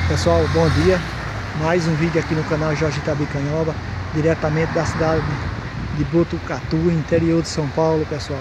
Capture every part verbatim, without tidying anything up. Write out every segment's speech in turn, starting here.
Pessoal, bom dia. Mais um vídeo aqui no canal Jorge Itabicanhoba, diretamente da cidade de Botucatu, interior de São Paulo, pessoal.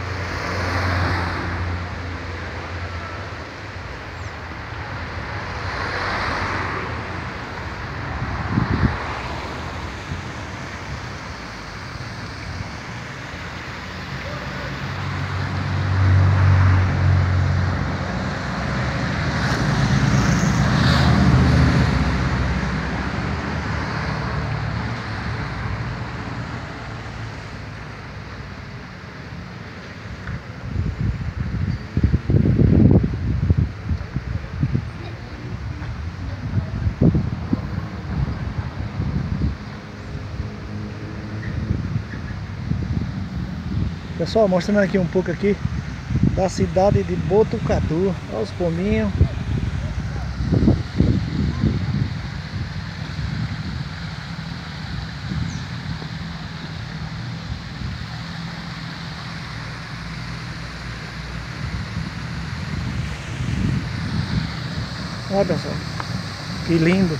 Pessoal, mostrando aqui um pouco aqui da cidade de Botucatu. Olha os pombinhos. Olha, pessoal, que lindo.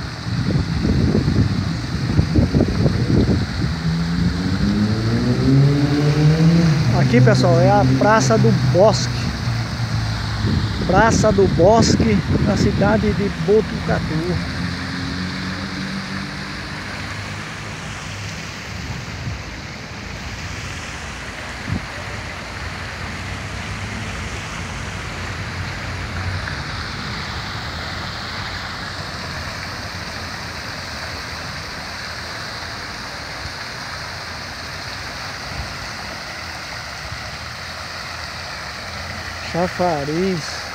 Aqui, pessoal, é a Praça do Bosque. Praça do Bosque, na cidade de Botucatu. Chafariz.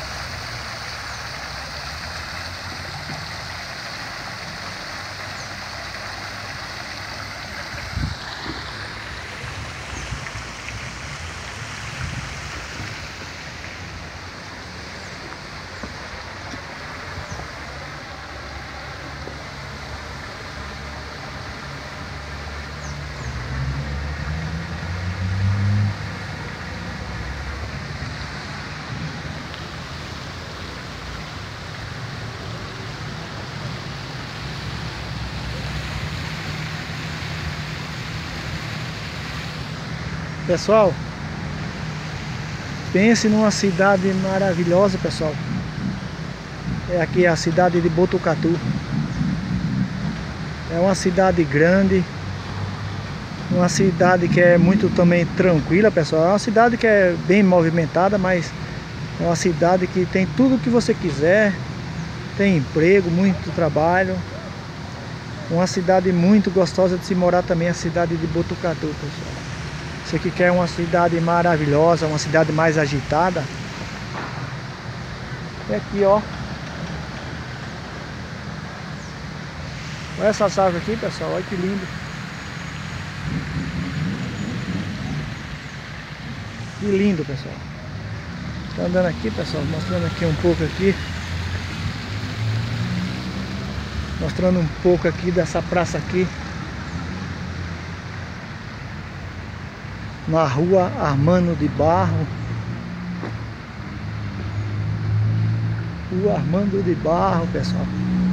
Pessoal, pense numa cidade maravilhosa, pessoal. É aqui a cidade de Botucatu. É uma cidade grande, uma cidade que é muito também tranquila, pessoal. É uma cidade que é bem movimentada, mas é uma cidade que tem tudo o que você quiser. Tem emprego, muito trabalho. Uma cidade muito gostosa de se morar também, a cidade de Botucatu, pessoal. Você que quer uma cidade maravilhosa, uma cidade mais agitada, é aqui, ó. Olha essas árvores aqui, pessoal, olha que lindo. Que lindo, pessoal. Tô andando aqui, pessoal, mostrando aqui um pouco aqui. Mostrando um pouco aqui dessa praça aqui. Na rua Armando de Barro. Rua Armando de Barro, pessoal.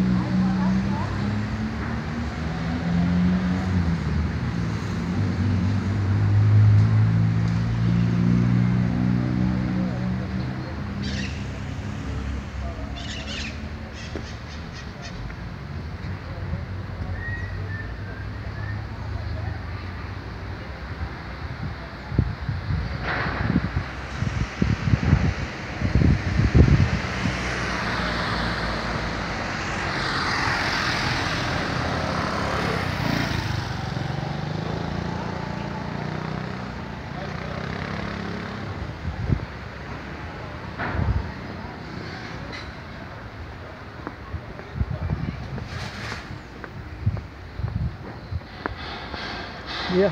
Yeah.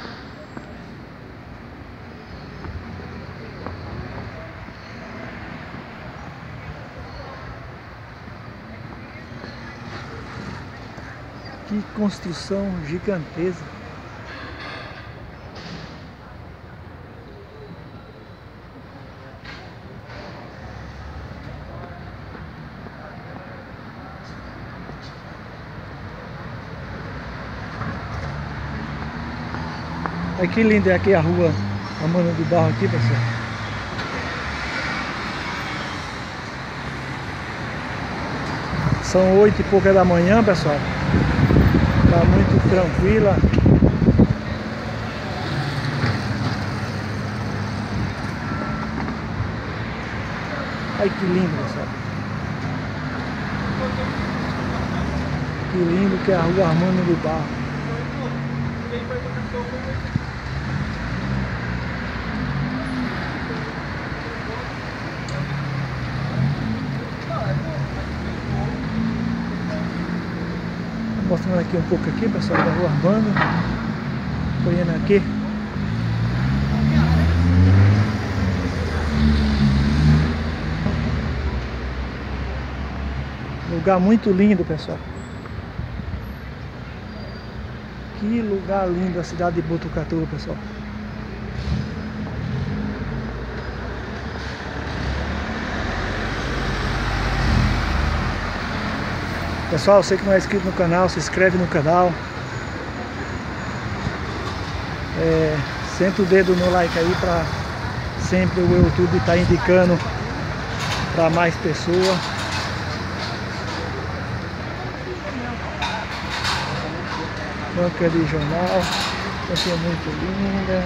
Que construção gigantesca. Olha que linda é aqui a rua Armando de Barro aqui, pessoal. São oito e pouca da manhã, pessoal. Tá muito tranquila. Olha que lindo, pessoal. Que lindo que é a rua Armando de Barro. Mostrando aqui um pouco aqui, pessoal, da rua Armando. Olhando aqui. Lugar muito lindo, pessoal. Que lugar lindo a cidade de Botucatu, pessoal. Pessoal, você que não é inscrito no canal, se inscreve no canal. É, senta o dedo no like aí para sempre o YouTube estar tá indicando para mais pessoas. Banca de jornal, aqui é muito linda.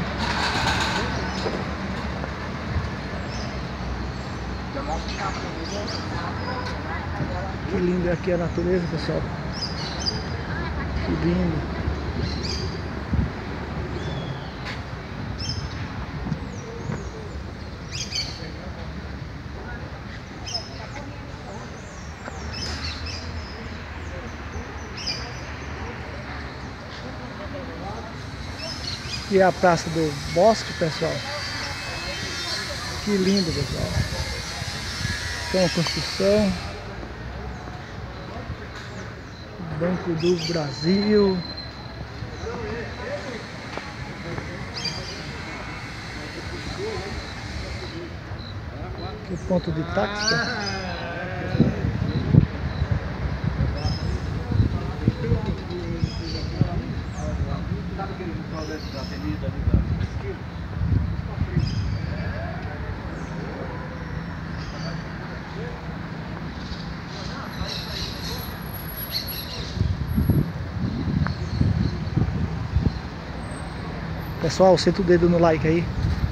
Que linda aqui a natureza, pessoal. Que lindo. Aqui é a Praça do Bosque, pessoal. Que lindo, pessoal. Tem uma construção. Banco do Brasil. Aqui o ponto de táxi. Pessoal, senta o dedo no like aí.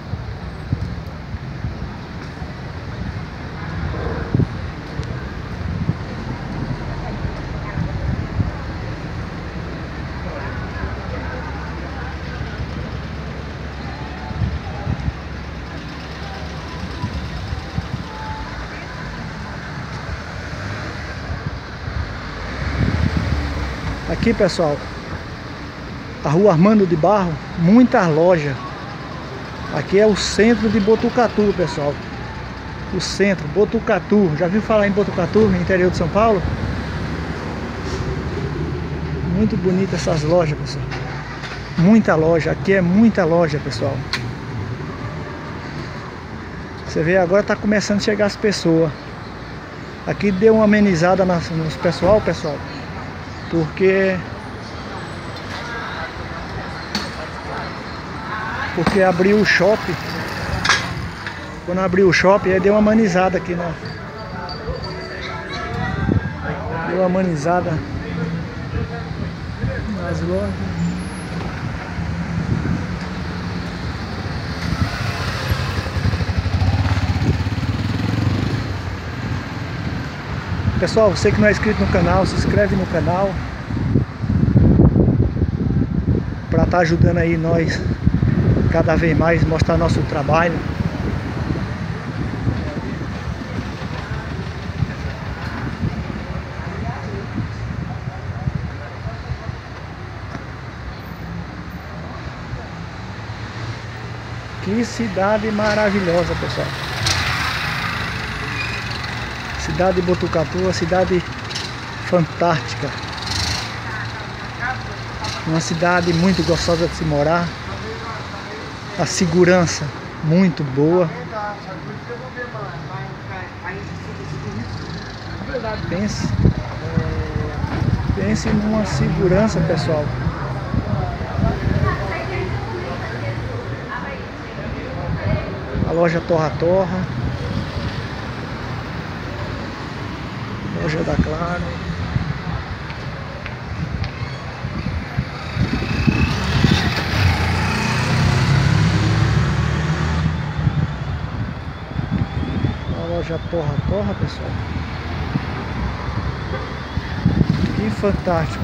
Aqui, pessoal, a rua Armando de Barro, muitas lojas. Aqui é o centro de Botucatu, pessoal. O centro, Botucatu. Já viu falar em Botucatu, no interior de São Paulo? Muito bonita essas lojas, pessoal. Muita loja, aqui é muita loja, pessoal. Você vê, agora tá começando a chegar as pessoas. Aqui deu uma amenizada nas, nos pessoal, pessoal. Porque... Porque abriu o shopping. Quando abriu o shopping, aí deu uma amenizada aqui, né? Deu uma amenizada nas lojas. Pessoal, você que não é inscrito no canal, se inscreve no canal para estar ajudando aí nós cada vez mais, mostrar nosso trabalho. Que cidade maravilhosa, pessoal. Cidade de Botucatu, uma cidade fantástica. Uma cidade muito gostosa de se morar. A segurança muito boa. Pense, pense numa segurança, pessoal. Loja Torra Torra. Loja da Claro. A loja Torra Torra, pessoal. Que fantástico.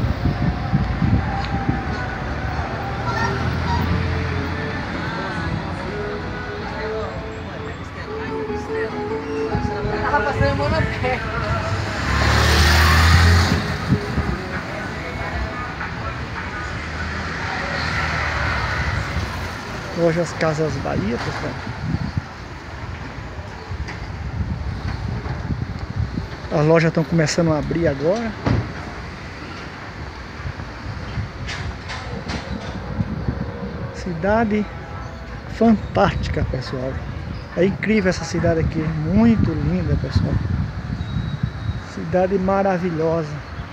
Tava passando a mão na perna. Lojas Casas Bahia, pessoal. As lojas estão começando a abrir agora. Cidade fantástica, pessoal. É incrível essa cidade aqui, muito linda, pessoal. Cidade maravilhosa.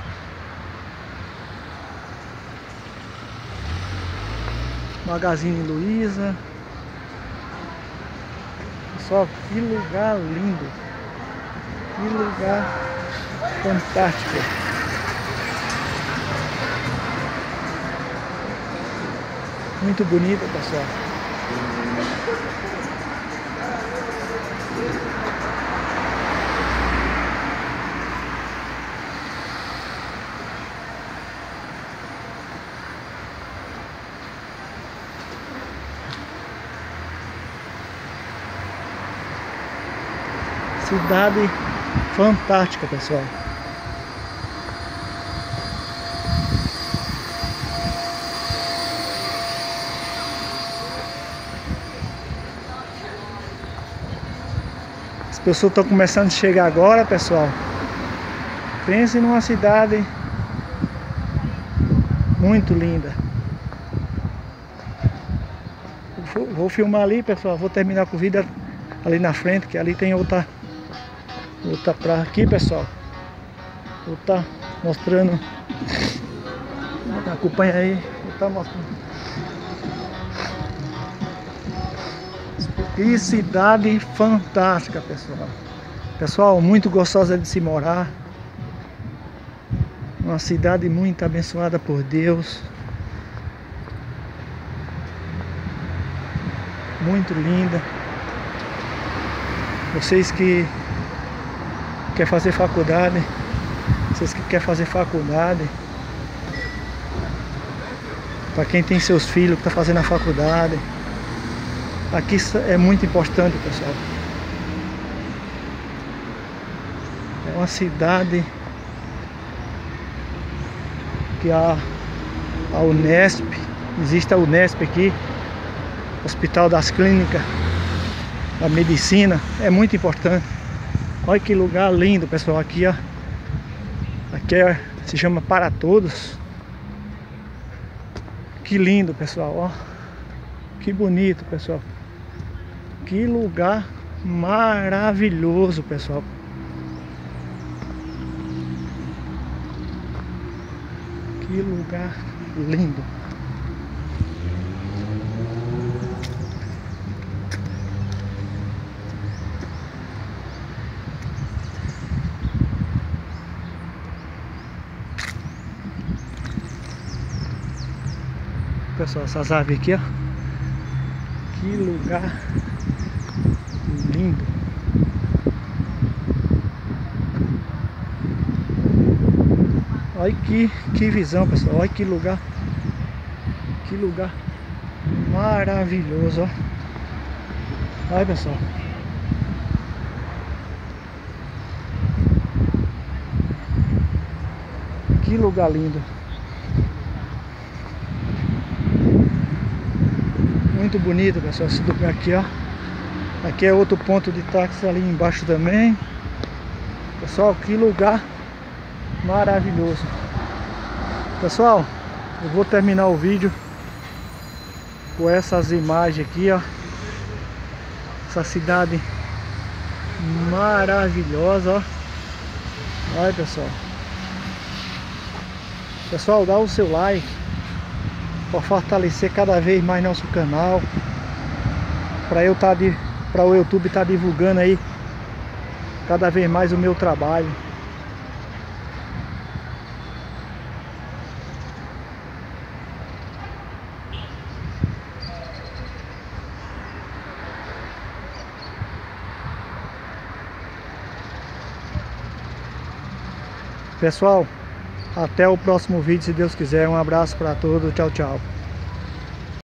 Magazine Luiza. Pessoal, que lugar lindo. Que lugar fantástico. Muito bonito, pessoal. Cidade fantástica, pessoal. As pessoas estão começando a chegar agora, pessoal. Pense numa cidade muito linda. Vou, vou filmar ali, pessoal. Vou terminar com o vídeo ali na frente, que ali tem outra outra pra aqui, pessoal. Vou estar mostrando. Acompanha aí. Vou estar mostrando. Que cidade fantástica, pessoal. Pessoal, muito gostosa de se morar. Uma cidade muito abençoada por Deus. Muito linda. Vocês que querem fazer faculdade, vocês que querem fazer faculdade, para quem tem seus filhos que estão fazendo a faculdade, aqui é muito importante, pessoal. É uma cidade que a, a Unesp, existe a Unesp aqui, Hospital das Clínicas, a medicina, é muito importante. Olha que lugar lindo, pessoal. Aqui, ó, aqui é, se chama Para Todos. Que lindo, pessoal, ó. Que bonito, pessoal. Que lugar maravilhoso, pessoal. Que lugar lindo. Pessoal, essas aves aqui, ó. Que lugar lindo. Olha que, que visão, pessoal. Olha que lugar. Que lugar maravilhoso, ó. Olha, pessoal. Que lugar lindo. Muito bonito, pessoal, esse lugar aqui, ó. Aqui é outro ponto de táxi ali embaixo também. Pessoal, que lugar maravilhoso. Pessoal, eu vou terminar o vídeo com essas imagens aqui, ó. Essa cidade maravilhosa, ó. Olha, pessoal. Pessoal, dá o seu like para fortalecer cada vez mais nosso canal, para eu estar tá para o YouTube estar divulgando aí cada vez mais o meu trabalho. Pessoal, até o próximo vídeo, se Deus quiser. Um abraço para todos. Tchau, tchau.